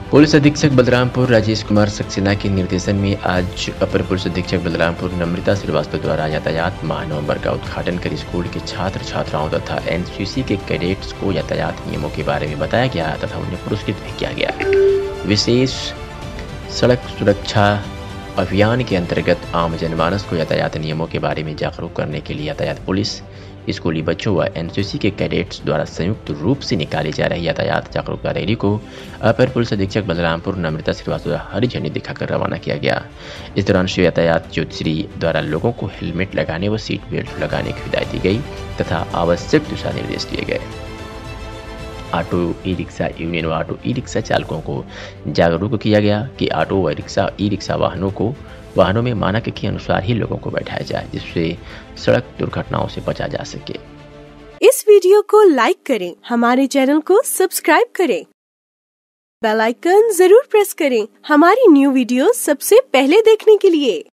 Police अधीक्षक बलरामपुर राजेश कुमार सक्सेना के निर्देशन में आज अपर पुलिस अधीक्षक बलरामपुर नम्रता श्रीवास्तव द्वारा यातायात माह नवंबर का उद्घाटन कर स्कूल के छात्र छात्राओं तथा एनसीसी के कैडेट्स को यातायात नियमों के बारे में बताया गया तथा उन्हें पुरस्कृत भी किया गया। विशेष सड़क सुरक्षा अभियान के अंतर्गत आम जनमानस को यातायात नियमों के बारे में जागरूक करने के लिए यातायात पुलिस, स्कूली बच्चों व एनसीसी के कैडेट्स द्वारा संयुक्त रूप से निकाली जा रही यातायात जागरूकता रैली को अपर पुलिस अधीक्षक बलरामपुर नम्रता श्रीवास्तव द्वारा हरी झंडी दिखाकर रवाना किया गया। इस दौरान शिव यातायात ज्योतिश्री द्वारा लोगों को हेलमेट लगाने व सीट बेल्ट लगाने की हिदायत दी गई तथा आवश्यक दिशा निर्देश दिए गए। ऑटो ई रिक्शा यूनियन व ऑटो ई रिक्शा चालकों को जागरूक किया गया कि ऑटो व रिक्शा ई रिक्शा वाहनों में मानक के अनुसार ही लोगों को बैठाया जाए, जिससे सड़क दुर्घटनाओं से बचा जा सके। इस वीडियो को लाइक करें, हमारे चैनल को सब्सक्राइब करें, बेल आइकन जरूर प्रेस करें हमारी न्यू वीडियो सबसे पहले देखने के लिए।